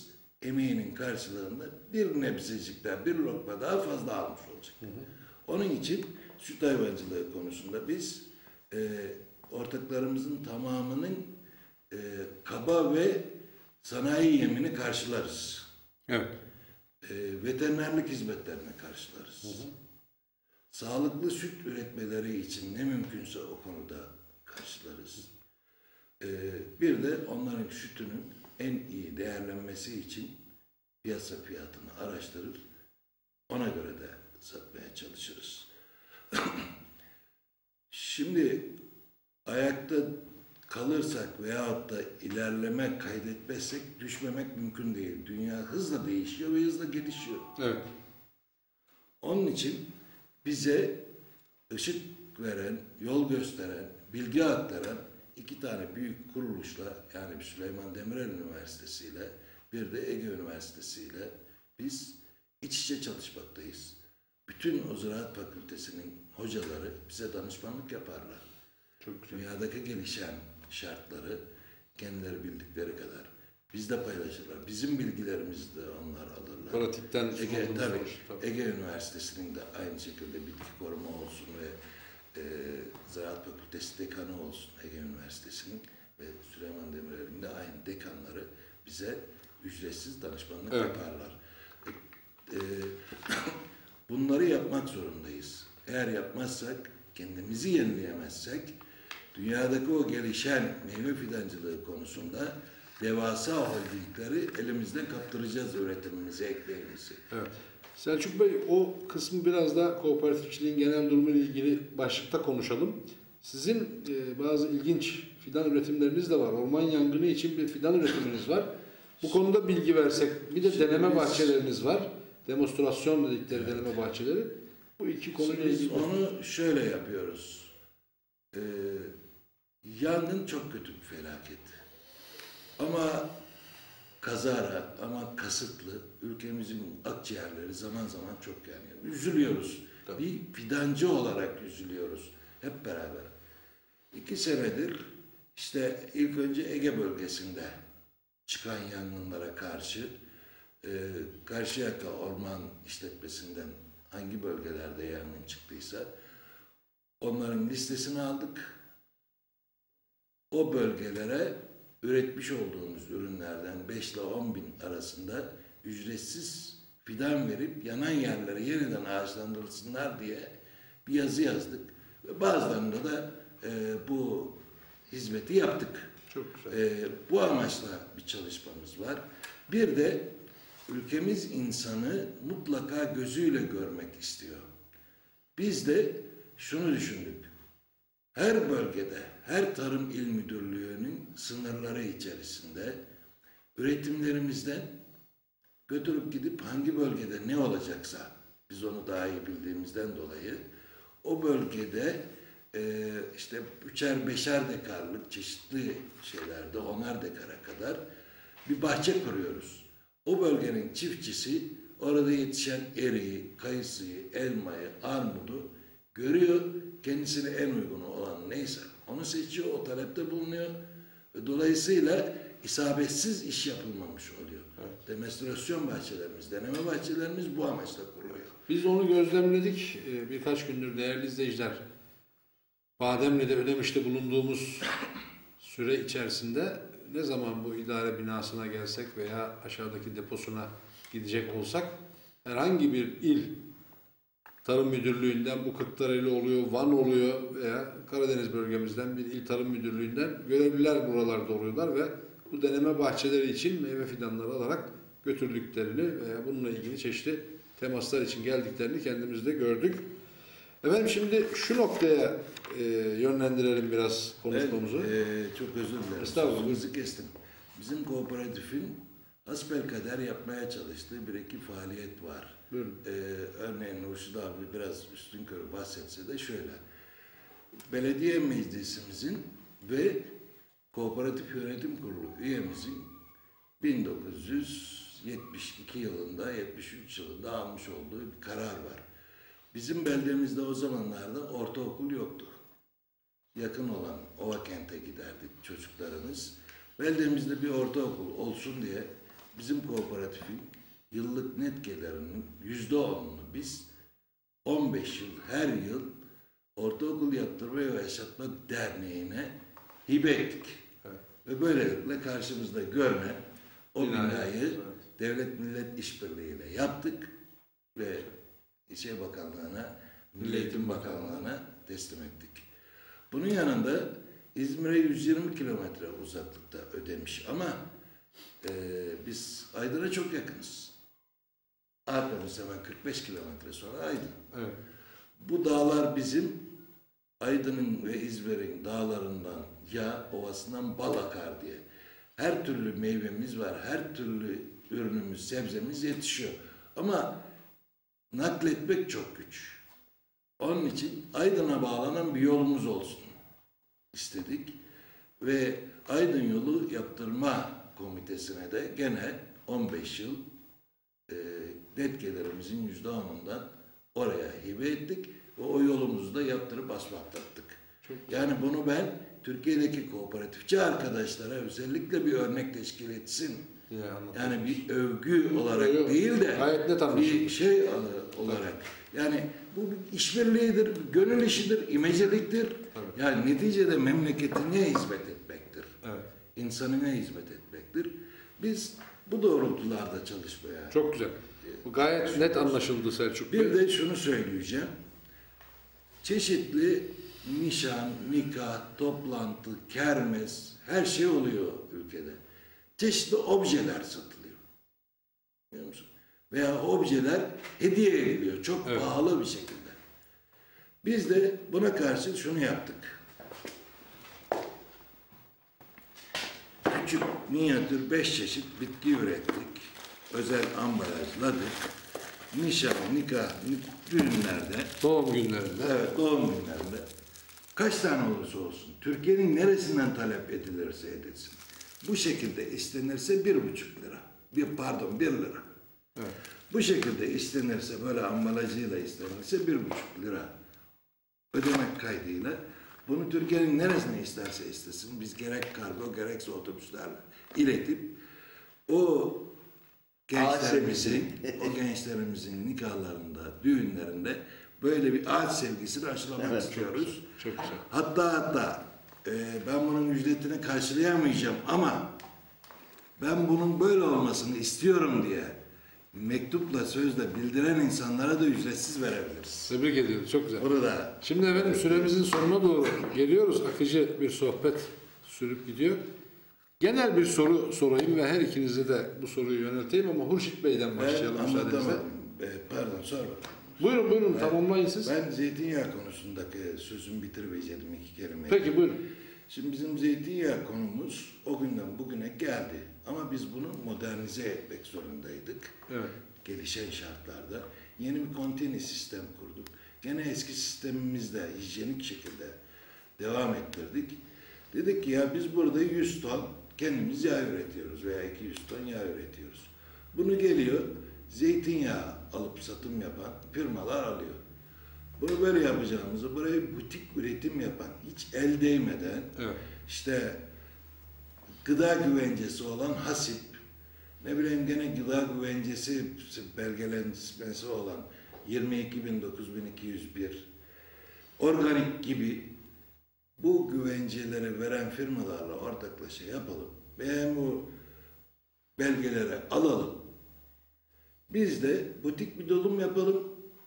[SPEAKER 2] emeğinin karşılığında bir nebzecikten bir lokma daha fazla almış olacak. Hı hı. Onun için süt hayvancılığı konusunda biz e, ortaklarımızın tamamının e, kaba ve sanayi yemini karşılarız.
[SPEAKER 1] Evet.
[SPEAKER 2] E, veterinerlik hizmetlerine karşılarız. Hı hı. Sağlıklı süt üretmeleri için ne mümkünse o konuda karşılarız. E, bir de onların sütünün en iyi değerlenmesi için piyasa fiyatını araştırır, ona göre de satmaya çalışırız. Şimdi ayakta kalırsak veyahut da ilerleme kaydetmezsek düşmemek mümkün değil. Dünya hızla değişiyor ve hızla gelişiyor.
[SPEAKER 1] Evet.
[SPEAKER 2] Onun için bize ışık veren, yol gösteren, bilgi aktaran iki tane büyük kuruluşla, yani Süleyman Demirel Üniversitesi ile bir de Ege Üniversitesi ile biz iç içe çalışmaktayız. Bütün o Ziraat Fakültesi'nin hocaları bize danışmanlık yaparlar.
[SPEAKER 1] Çok güzel.
[SPEAKER 2] Dünyadaki gelişen şartları kendileri bildikleri kadar bizde paylaşırlar. Bizim bilgilerimizi de onlar alırlar.
[SPEAKER 1] Pratikten
[SPEAKER 2] Ege, tabii,
[SPEAKER 1] tabii.
[SPEAKER 2] Ege Üniversitesi'nin de aynı şekilde bitki koruma olsun ve e, Ziraat Fakültesi dekanı olsun Ege Üniversitesi'nin ve Süleyman Demirel'in de aynı dekanları bize ücretsiz danışmanlık
[SPEAKER 1] evet.
[SPEAKER 2] yaparlar. E, e, bunları yapmak zorundayız. Eğer yapmazsak, kendimizi yenileyemezsek, dünyadaki o gelişen meyve fidancılığı konusunda devasa holdingleri elimizden kaptıracağız, üretimimizi, ekmeğimizi.
[SPEAKER 1] Evet. Selçuk Bey, o kısmı biraz da kooperatifçiliğin genel durumu ile ilgili başlıkta konuşalım. Sizin e, bazı ilginç fidan üretimleriniz de var. Orman yangını için bir fidan üretiminiz var. Bu konuda bilgi versek. Bir de
[SPEAKER 2] Şimdi
[SPEAKER 1] deneme
[SPEAKER 2] biz,
[SPEAKER 1] bahçeleriniz var. Demonstrasyon dedikleri evet. deneme bahçeleri. Bu iki konuyla ilgili.
[SPEAKER 2] Biz onu şöyle yapıyoruz. Ee, yangın çok kötü bir felaket. Ama kazara, ama kasıtlı ülkemizin akciğerleri zaman zaman çok yanıyor. Üzülüyoruz. Tabii. Bir fidancı olarak üzülüyoruz. Hep beraber. İki senedir işte ilk önce Ege bölgesinde çıkan yangınlara karşı e, Karşıyaka Orman İşletmesi'nden hangi bölgelerde yangın çıktıysa onların listesini aldık. O bölgelere üretmiş olduğumuz ürünlerden beş ile on bin arasında ücretsiz fidan verip yanan yerleri yeniden ağaçlandırılsınlar diye bir yazı yazdık. Ve bazılarında da e, bu hizmeti yaptık.
[SPEAKER 1] Çok güzel.
[SPEAKER 2] E, bu amaçla bir çalışmamız var. Bir de ülkemiz insanı mutlaka gözüyle görmek istiyor. Biz de şunu düşündük. Her bölgede, her tarım il müdürlüğünün sınırları içerisinde üretimlerimizden götürüp gidip hangi bölgede ne olacaksa, biz onu daha iyi bildiğimizden dolayı o bölgede e, işte üçer beşer dekarlık çeşitli şeylerde onar dekara kadar bir bahçe kuruyoruz. O bölgenin çiftçisi orada yetişen eriği, kayısıyı, elmayı, armudu görüyor. Kendisine en uygunu olan neyse onu seçiyor, o talepte bulunuyor. Ve dolayısıyla isabetsiz iş yapılmamış oluyor. Evet. Demonstrasyon bahçelerimiz, deneme bahçelerimiz bu amaçla kuruluyor.
[SPEAKER 1] Biz onu gözlemledik birkaç gündür değerli izleyiciler. Bademli'de Ödemiş'te bulunduğumuz süre içerisinde ne zaman bu idare binasına gelsek veya aşağıdaki deposuna gidecek olsak herhangi bir il Tarım Müdürlüğü'nden, bu Kırklareli oluyor, Van oluyor veya Karadeniz bölgemizden bir il Tarım Müdürlüğü'nden görevliler buralarda oluyorlar ve bu deneme bahçeleri için meyve fidanları alarak götürdüklerini veya bununla ilgili çeşitli temaslar için geldiklerini kendimiz de gördük. Efendim şimdi şu noktaya e, yönlendirelim biraz konuşmamızı.
[SPEAKER 2] Ben, e, çok özür dilerim.
[SPEAKER 1] Estağfurullah.
[SPEAKER 2] Sözünüzü kestim. Bizim kooperatifin hasbelkader yapmaya çalıştığı bir iki faaliyet var. Ee, örneğin Nurşid abi biraz üstünkörü bahsetse de şöyle. Belediye meclisimizin ve Kooperatif Yönetim Kurulu üyemizin bin dokuz yüz yetmiş iki yılında, yetmiş üç yılında almış olduğu bir karar var. Bizim beldemizde o zamanlarda ortaokul yoktu. Yakın olan Ova kente giderdik çocuklarımız. Beldemizde bir ortaokul olsun diye bizim kooperatifin yıllık net gelirinin yüzde onunu biz on beş yıl her yıl Ortaokul Yaptırma ve Yaşatma Derneği'ne hibe ettik.
[SPEAKER 1] Evet.
[SPEAKER 2] Ve böylelikle karşımızda görünen o
[SPEAKER 1] Binayı,
[SPEAKER 2] binayı
[SPEAKER 1] evet.
[SPEAKER 2] Devlet Millet İşbirliği'yle yaptık ve İçişleri Bakanlığı'na, Milli Eğitim Bakanlığı'na teslim ettik. Bunun yanında İzmir'e yüz yirmi kilometre uzaklıkta Ödemiş ama e, biz Aydın'a çok yakınız. Arkamız hemen kırk beş kilometre sonra Aydın.
[SPEAKER 1] Evet.
[SPEAKER 2] Bu dağlar bizim Aydın'ın ve İzmir'in dağlarından, ya ovasından bal akar diye. Her türlü meyvemiz var, her türlü ürünümüz, sebzemiz yetişiyor. Ama nakletmek çok güç. Onun için Aydın'a bağlanan bir yolumuz olsun istedik. Ve Aydın Yolu Yaptırma Komitesi'ne de gene on beş yıl e, net gelirimizin yüzde onundan oraya hibe ettik ve o yolumuzu da yaptırıp asfaltlattık. Yani bunu ben Türkiye'deki kooperatifçi arkadaşlara özellikle bir örnek teşkil etsin.
[SPEAKER 1] Ya,
[SPEAKER 2] yani bir övgü olarak
[SPEAKER 1] Yok,
[SPEAKER 2] değil de
[SPEAKER 1] gayet net
[SPEAKER 2] bir
[SPEAKER 1] anlaşılmış.
[SPEAKER 2] şey olarak. Yani bu bir işbirliğidir, gönül işidir, imeceliktir.
[SPEAKER 1] Tabii.
[SPEAKER 2] Yani neticede memleketine hizmet etmektir.
[SPEAKER 1] Evet.
[SPEAKER 2] İnsanına hizmet etmektir. Biz bu doğrultularda çalışmaya.
[SPEAKER 1] Çok güzel. Bu gayet net anlaşıldı Selçuk Bey.
[SPEAKER 2] Bir de şunu söyleyeceğim. Çeşitli nişan, nikah, toplantı, kermes, her şey oluyor ülkede. Çeşitli objeler satılıyor. Biliyor musun? Veya objeler hediye ediliyor. Çok
[SPEAKER 1] Evet.
[SPEAKER 2] pahalı bir şekilde. Biz de buna karşı şunu yaptık. Küçük, minyatür beş çeşit bitki ürettik. Özel ambalajladık. Nişan, nikah, düğünlerde,
[SPEAKER 1] Doğum günlerinde.
[SPEAKER 2] evet doğum günlerinde kaç tane olursa olsun, Türkiye'nin neresinden talep edilirse edilsin. Bu şekilde istenirse bir buçuk lira. Bir pardon bir lira.
[SPEAKER 1] Evet.
[SPEAKER 2] Bu şekilde istenirse böyle ambalajıyla istenirse bir buçuk lira ödemek kaydıyla bunu Türkiye'nin neresine isterse istesin biz gerek kargo gerekse otobüslerle iletip o gençlerimizin o gençlerimizin nikahlarında, düğünlerinde böyle bir ağaç sevgisini aşılamak
[SPEAKER 3] Evet,
[SPEAKER 2] istiyoruz.
[SPEAKER 1] Çok güzel.
[SPEAKER 2] Hatta hatta e, ben bunun ücretini karşılayamayacağım ama ben bunun böyle olmasını istiyorum diye mektupla sözle bildiren insanlara da ücretsiz verebiliriz.
[SPEAKER 1] Tebrik ediyoruz. Çok güzel.
[SPEAKER 2] Bunu da
[SPEAKER 1] Şimdi efendim süremizin sonuna doğru geliyoruz. Akıcı bir sohbet sürüp gidiyor. Genel bir soru sorayım ve her ikinize de bu soruyu yönelteyim ama Hurşit Bey'den
[SPEAKER 2] ben
[SPEAKER 1] başlayalım müsaadenizle.
[SPEAKER 2] anlatamadım. E, pardon sor bakalım.
[SPEAKER 1] Buyurun buyurun tamamlayın siz.
[SPEAKER 2] Ben zeytinyağı konusundaki sözümü bitirmeyeceğim iki kelime.
[SPEAKER 1] Peki buyurun.
[SPEAKER 2] Şimdi bizim zeytinyağı konumuz o günden bugüne geldi. Ama biz bunu modernize etmek zorundaydık.
[SPEAKER 1] Evet.
[SPEAKER 2] Gelişen şartlarda. Yeni bir konteyner sistem kurduk. Gene eski sistemimizde hijyenik şekilde devam ettirdik. Dedik ki ya biz burada yüz ton kendimiz yağ üretiyoruz veya iki yüz ton yağ üretiyoruz. Bunu geliyor zeytinyağı alıp satım yapan firmalar alıyor. Bunu böyle yapacağımızı buraya butik üretim yapan hiç el değmeden
[SPEAKER 1] Evet.
[SPEAKER 2] işte gıda güvencesi olan Hasip, ne bileyim gene gıda güvencesi belgelenmesi olan yirmi iki bin dokuz bin iki yüz bir, organik gibi bu güvenceleri veren firmalarla ortaklaşa yapalım ve bu belgeleri alalım. Biz de butik bir dolum yapalım,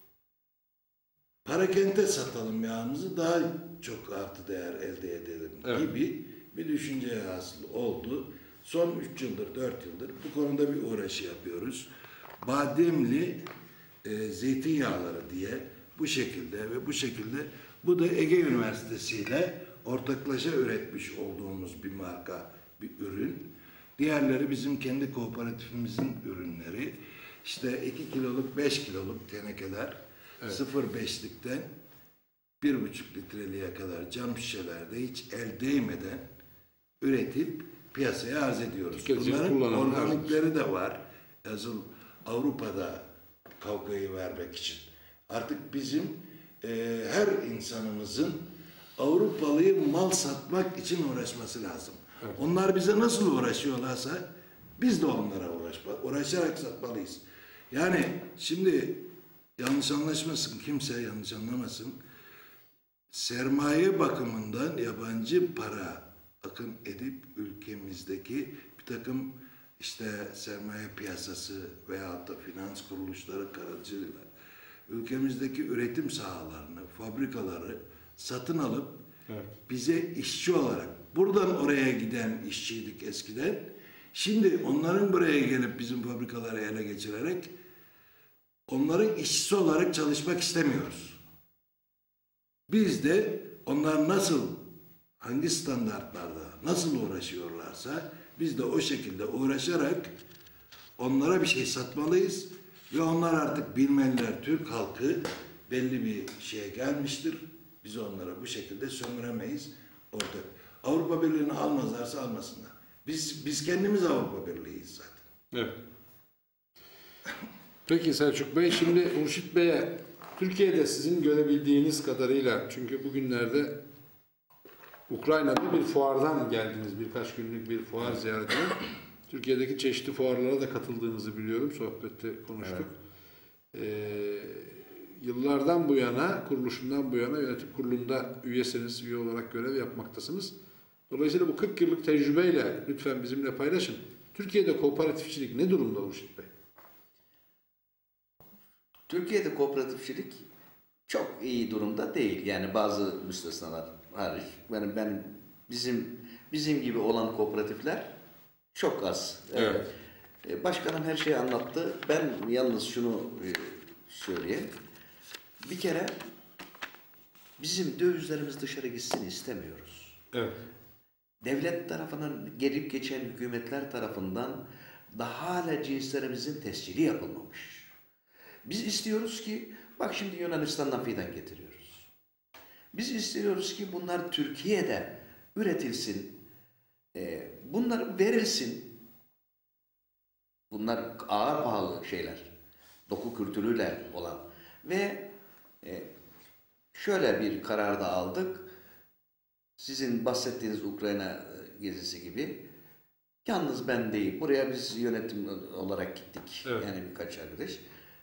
[SPEAKER 2] parakende satalım yağımızı daha çok artı değer elde edelim
[SPEAKER 1] Evet.
[SPEAKER 2] gibi bir düşünceye hasıl oldu. Son üç yıldır, dört yıldır bu konuda bir uğraşı yapıyoruz. Bademli e, zeytinyağları diye bu şekilde ve bu şekilde bu da Ege Üniversitesi ile ortaklaşa üretmiş olduğumuz bir marka, bir ürün. Diğerleri bizim kendi kooperatifimizin ürünleri. İşte iki kiloluk, beş kiloluk tenekeler,
[SPEAKER 1] Evet.
[SPEAKER 2] sıfır virgül beşlikten bir buçuk litreliğe kadar cam şişelerde hiç el değmeden üretip piyasaya arz ediyoruz.
[SPEAKER 1] Tüketici
[SPEAKER 2] Bunların
[SPEAKER 1] kullanımı
[SPEAKER 2] organikleri de var. Asıl Avrupa'da kavgayı vermek için. Artık bizim e, her insanımızın Avrupalı'yı mal satmak için uğraşması lazım.
[SPEAKER 1] Evet.
[SPEAKER 2] Onlar bize nasıl uğraşıyorlarsa Biz de onlara uğraşma, uğraşarak satmalıyız. Yani şimdi yanlış anlaşmasın, kimse yanlış anlamasın. Sermaye bakımından yabancı para akın edip ülkemizdeki bir takım işte sermaye piyasası veyahut da finans kuruluşları aracılığıyla ülkemizdeki üretim sahalarını, fabrikaları satın alıp
[SPEAKER 1] Evet.
[SPEAKER 2] bize işçi olarak buradan oraya giden işçiydik eskiden. Şimdi onların buraya gelip bizim fabrikaları ele geçirerek onların işçisi olarak çalışmak istemiyoruz. Biz de onlar nasıl, hangi standartlarda, nasıl uğraşıyorlarsa biz de o şekilde uğraşarak onlara bir şey satmalıyız ve onlar artık bilmeliler, Türk halkı belli bir şeye gelmiştir. Biz onlara bu şekilde sömüremeyiz. Orada Avrupa Birliği'ni almazlarsa almasınlar. Biz biz kendimiz Avrupa Birliği'yiz zaten.
[SPEAKER 1] Evet. Peki Selçuk Bey, şimdi Hurşit Bey'e Türkiye'de sizin görebildiğiniz kadarıyla, çünkü bugünlerde Ukrayna'da bir fuardan geldiniz, birkaç günlük bir fuar ziyaretine. Türkiye'deki çeşitli fuarlara da katıldığınızı biliyorum, sohbette konuştuk. Evet. Ee, yıllardan bu yana, kuruluşundan bu yana yönetim kurulunda üyesiniz, üye olarak görev yapmaktasınız. Dolayısıyla bu kırk yıllık tecrübeyle lütfen bizimle paylaşın. Türkiye'de kooperatifçilik ne durumda Hurşit Bey?
[SPEAKER 3] Türkiye'de kooperatifçilik çok iyi durumda değil. Yani bazı müstesnalar hariç. Yani ben bizim bizim gibi olan kooperatifler çok az.
[SPEAKER 1] Evet.
[SPEAKER 3] Ee, Başkanım her şeyi anlattı. Ben yalnız şunu söyleyeyim. Bir kere bizim dövizlerimiz dışarı gitsin istemiyoruz.
[SPEAKER 1] Evet.
[SPEAKER 3] Devlet tarafından gelip geçen hükümetler tarafından daha hala cinslerimizin tescili yapılmamış. Biz istiyoruz ki, bak şimdi Yunanistan'dan fidan getiriyoruz. Biz istiyoruz ki bunlar Türkiye'de üretilsin, e, bunlar verilsin. Bunlar ağır pahalı şeyler, doku kültürüyle olan ve e, şöyle bir karar da aldık. Sizin bahsettiğiniz Ukrayna gezisi gibi, yalnız ben değil, buraya biz yönetim olarak gittik,
[SPEAKER 1] evet.
[SPEAKER 3] Yani birkaç arkadaş.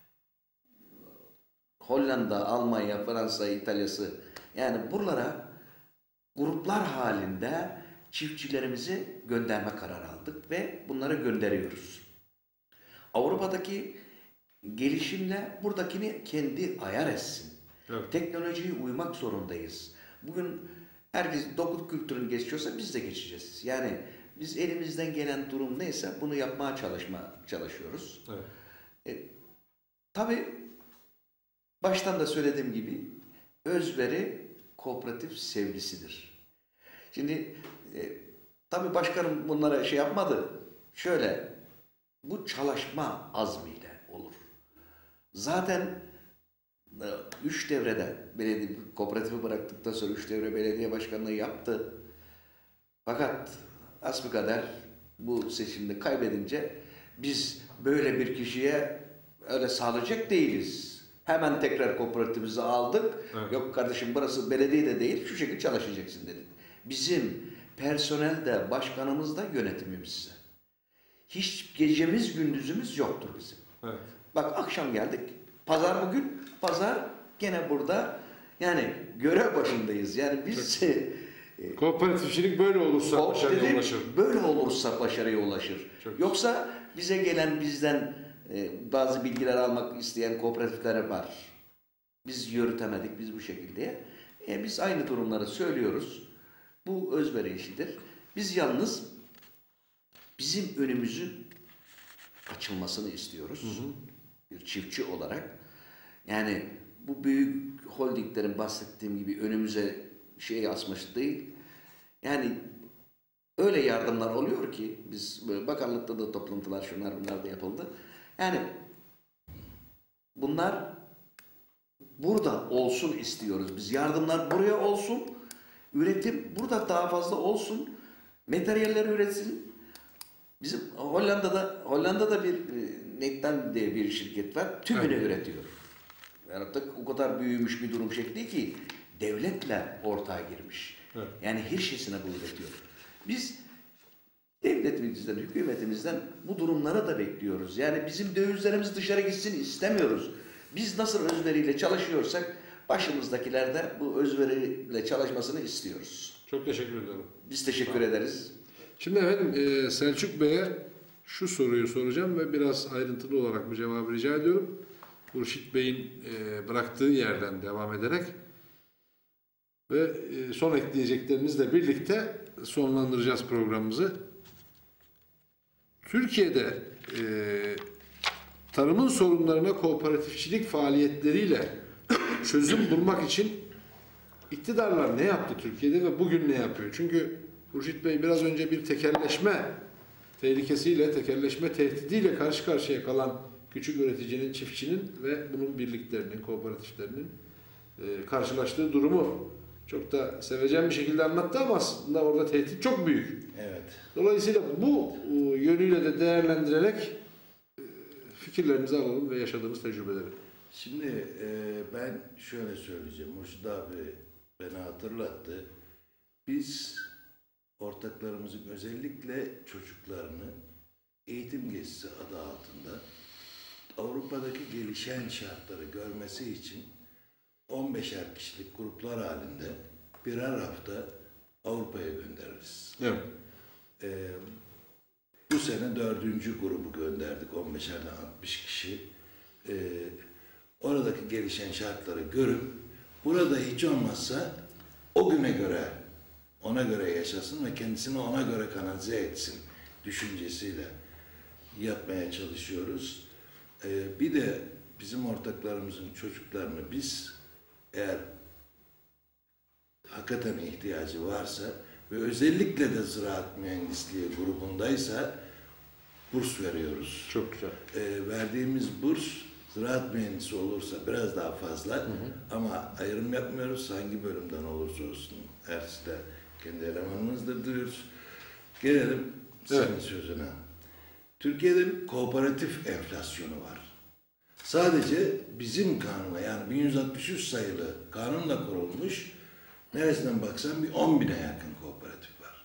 [SPEAKER 3] Hollanda, Almanya, Fransa, İtalya'sı, yani buralara gruplar halinde çiftçilerimizi gönderme kararı aldık ve bunları gönderiyoruz. Avrupa'daki gelişimle buradakini kendi ayar etsin.
[SPEAKER 1] Evet.
[SPEAKER 3] Teknolojiye uymak zorundayız. Bugün herkes doku kültürünü geçiyorsa biz de geçeceğiz. Yani biz elimizden gelen durum neyse bunu yapmaya çalışma çalışıyoruz.
[SPEAKER 1] Evet.
[SPEAKER 3] E, tabii baştan da söylediğim gibi özveri kooperatif sevgisidir. Şimdi e, tabii başkanım bunlara şey yapmadı. Şöyle, bu çalışma azmiyle olur. Zaten e, üç devrede belediye kooperatifi bıraktıktan sonra üç devre belediye başkanlığı yaptı. Fakat asbikader bu seçimde kaybedince biz böyle bir kişiye öyle sağlayacak değiliz. Hemen tekrar kooperatifimizi aldık.
[SPEAKER 1] Evet.
[SPEAKER 3] Yok kardeşim burası belediye de değil, şu şekilde çalışacaksın dedik. Bizim personel de, başkanımız da yönetimimiz de. Hiç gecemiz gündüzümüz yoktur bizim.
[SPEAKER 1] Evet.
[SPEAKER 3] Bak akşam geldik. Pazar bugün, pazar gene burada. Yani görev başındayız. Yani biz e,
[SPEAKER 1] Kooperatifçilik böyle olursa başarıya
[SPEAKER 3] dedim,
[SPEAKER 1] ulaşır.
[SPEAKER 3] böyle olursa başarıya ulaşır.
[SPEAKER 1] Çok
[SPEAKER 3] Yoksa bize gelen bizden e, bazı bilgiler almak isteyen kooperatifler var. Biz yürütemedik, biz bu şekilde. E, biz aynı durumları söylüyoruz. Bu özveri işidir. Biz yalnız bizim önümüzün açılmasını istiyoruz. Hı hı. Bir çiftçi olarak. Yani bu büyük holdinglerin bahsettiğim gibi önümüze şey asması değil. Yani öyle yardımlar oluyor ki biz bakanlıkta da toplantılar şunlar bunlar da yapıldı. Yani bunlar burada olsun istiyoruz. Biz yardımlar buraya olsun. Üretim burada daha fazla olsun. Materyaller üretsin. Bizim Hollanda'da Hollanda'da bir Nettan diye bir şirket var. Tümünü evet. üretiyor. Yani artık o kadar büyümüş bir durum şekli ki devletle ortağa girmiş. Evet. Yani her şeysine bu üretiyor. Biz devletimiz devletimizden, hükümetimizden bu durumlara da bekliyoruz. Yani bizim dövizlerimiz dışarı gitsin istemiyoruz. Biz nasıl özveriyle çalışıyorsak başımızdakiler de bu özveriyle çalışmasını istiyoruz.
[SPEAKER 1] Çok teşekkür ederim.
[SPEAKER 3] Biz teşekkür ederiz.
[SPEAKER 1] Şimdi efendim e, Selçuk Bey'e şu soruyu soracağım ve biraz ayrıntılı olarak bu cevabı rica ediyorum. Hurşit Bey'in e, bıraktığı yerden devam ederek ve e, son ekleyeceklerinizle birlikte sonlandıracağız programımızı. Türkiye'de e, tarımın sorunlarına kooperatifçilik faaliyetleriyle çözüm bulmak için iktidarlar ne yaptı Türkiye'de ve bugün ne yapıyor? Çünkü Hurşit Bey biraz önce bir tekelleşme tehlikesiyle, tekelleşme tehdidiyle karşı karşıya kalan küçük üreticinin, çiftçinin ve bunun birliklerinin, kooperatiflerinin e, karşılaştığı durumu çok da sevecen bir şekilde anlattı ama aslında orada tehdit çok büyük.
[SPEAKER 2] Evet.
[SPEAKER 1] Dolayısıyla bu e, yönüyle de değerlendirerek e, fikirlerinizi alalım ve yaşadığımız tecrübeleri.
[SPEAKER 2] Şimdi e, ben şöyle söyleyeceğim. Hurşit abi beni hatırlattı. Biz ortaklarımızın özellikle çocuklarını eğitim gezisi adı altında Avrupa'daki gelişen şartları görmesi için on beşer kişilik gruplar halinde birer hafta Avrupa'ya göndeririz.
[SPEAKER 1] Evet.
[SPEAKER 2] Ee, bu sene dördüncü grubu gönderdik. on beşerden altmış kişi. Ee, oradaki gelişen şartları görüp burada hiç olmazsa o güne göre ona göre yaşasın ve kendisini ona göre kanalize etsin düşüncesiyle yapmaya çalışıyoruz. Ee, bir de bizim ortaklarımızın çocuklarını biz eğer hakikaten ihtiyacı varsa ve özellikle de ziraat mühendisliği grubundaysa burs veriyoruz.
[SPEAKER 1] Çok güzel.
[SPEAKER 2] Ee, verdiğimiz burs ziraat mühendisi olursa biraz daha fazla, hı hı, ama ayrım yapmıyoruz. Hangi bölümden olursa olsun hepsi de kendi elemanımızdır diyoruz. Gelelim
[SPEAKER 1] evet,
[SPEAKER 2] senin sözüne. Türkiye'de bir kooperatif enflasyonu var. Sadece bizim kanunla, yani bin yüz altmış üç sayılı kanunla kurulmuş, neresinden baksan bir on bine yakın kooperatif var.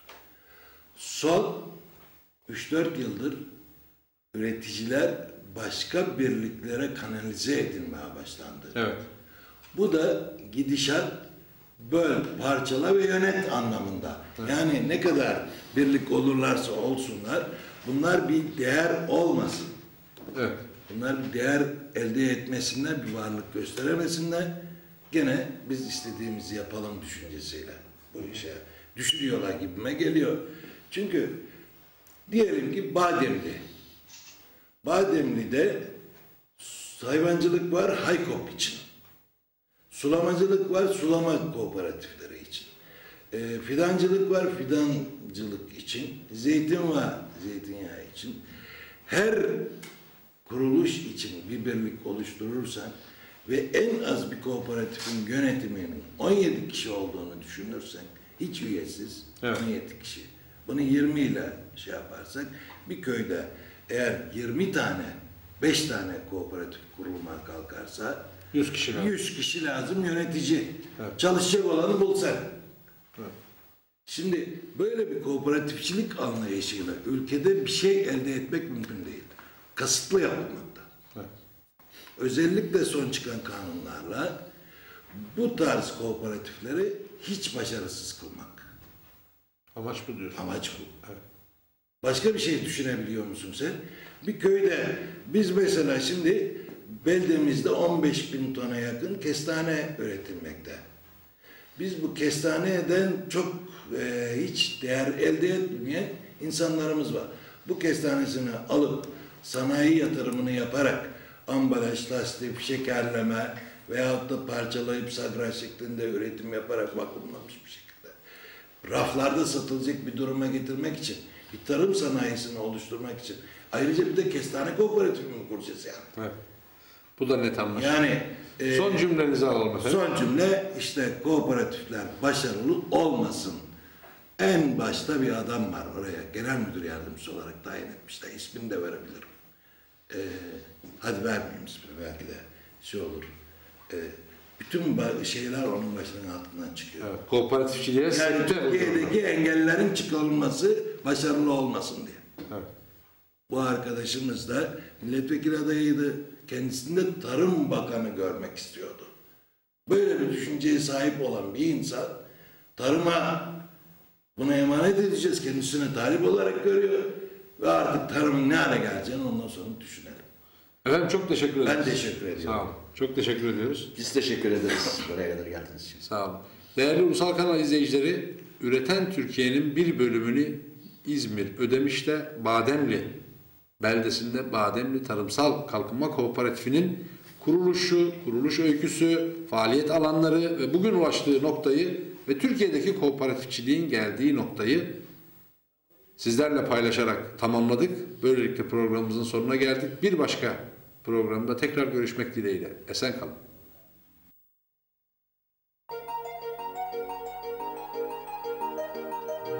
[SPEAKER 2] Son üç dört yıldır üreticiler başka birliklere kanalize edilmeye başlandı.
[SPEAKER 1] Evet.
[SPEAKER 2] Bu da gidişat böl, parçala ve yönet anlamında. Evet. Yani ne kadar birlik olurlarsa olsunlar, bunlar bir değer olmasın.
[SPEAKER 1] Evet.
[SPEAKER 2] Bunlar bir değer elde etmesinler, bir varlık gösteremesinler. Gene biz istediğimizi yapalım düşüncesiyle bu işe düşürüyorlar gibime geliyor. Çünkü diyelim ki Bademli. Bademli'de hayvancılık var Haykop için. Sulamacılık var sulama kooperatifleri için. E, fidancılık var fidancılık için. Zeytin var zeytinyağı için. Her kuruluş için bir birlik oluşturursan ve en az bir kooperatifin yönetiminin on yedi kişi olduğunu düşünürsen, hiç üyesiz, evet, on yedi kişi. Bunu yirmi ile şey yaparsak, bir köyde eğer yirmi tane, beş tane kooperatif kurulmaya kalkarsa
[SPEAKER 1] yüz kişi lazım.
[SPEAKER 2] yüz kişi lazım yönetici.
[SPEAKER 1] Evet.
[SPEAKER 2] Çalışacak olanı bulsak.
[SPEAKER 1] Evet.
[SPEAKER 2] Şimdi böyle bir kooperatifçilik anlayışıyla ülkede bir şey elde etmek mümkün değil. Kasıtlı yapılmakta.
[SPEAKER 1] Evet.
[SPEAKER 2] Özellikle son çıkan kanunlarla bu tarz kooperatifleri hiç başarısız kılmak.
[SPEAKER 1] Amaç bu diyorsun.
[SPEAKER 2] Amaç bu.
[SPEAKER 1] Evet.
[SPEAKER 2] Başka bir şey düşünebiliyor musun sen? Bir köyde biz mesela şimdi beldemizde on beş bin tona yakın kestane üretilmekte. Biz bu kestaneden çok e, hiç değer elde etmeyen insanlarımız var. Bu kestanesini alıp sanayi yatırımını yaparak ambalaj, lastik, şekerleme veyahut da parçalayıp sagraj şeklinde üretim yaparak vakumlamış bir şekilde raflarda satılacak bir duruma getirmek için, bir tarım sanayisini oluşturmak için ayrıca bir de kestane kooperatifi mi kuracağız yani?
[SPEAKER 1] Evet. Bu da net anlaşılıyor.
[SPEAKER 2] Yani e,
[SPEAKER 1] son cümlenizi alalım efendim.
[SPEAKER 2] Son cümle işte kooperatifler başarılı olmasın. En başta bir adam var oraya genel müdür yardımcısı olarak tayin etmişler. İsmini de verebilirim. Ee, hadi vermeyeyim ismini belki de şey olur. Ee, bütün şeyler onun başının altından çıkıyor.
[SPEAKER 1] Evet, kooperatifçiliğe
[SPEAKER 2] yani Türkiye'deki engellerin çıkarılması başarılı olmasın diye.
[SPEAKER 1] Evet.
[SPEAKER 2] Bu arkadaşımız da milletvekili adayıydı. Kendisinde Tarım Bakanı görmek istiyordu. Böyle bir düşünceye sahip olan bir insan tarıma buna emanet edeceğiz. Kendisine talip olarak görüyor. Ve artık tarımın ne hale geleceğini ondan sonra düşünelim.
[SPEAKER 1] Efendim çok teşekkür ederiz.
[SPEAKER 2] Ben teşekkür ediyorum.
[SPEAKER 1] Sağ olun. Çok teşekkür ediyoruz.
[SPEAKER 3] Biz teşekkür ederiz buraya kadar geldiğiniz için.
[SPEAKER 1] Sağ olun. Değerli Ulusal Kanal izleyicileri, Üreten Türkiye'nin bir bölümünü İzmir Ödemiş'te Bademli beldesinde Bademli Tarımsal Kalkınma Kooperatifi'nin kuruluşu, kuruluş öyküsü, faaliyet alanları ve bugün ulaştığı noktayı ve Türkiye'deki kooperatifçiliğin geldiği noktayı sizlerle paylaşarak tamamladık. Böylelikle programımızın sonuna geldik. Bir başka programda tekrar görüşmek dileğiyle. Esen kalın.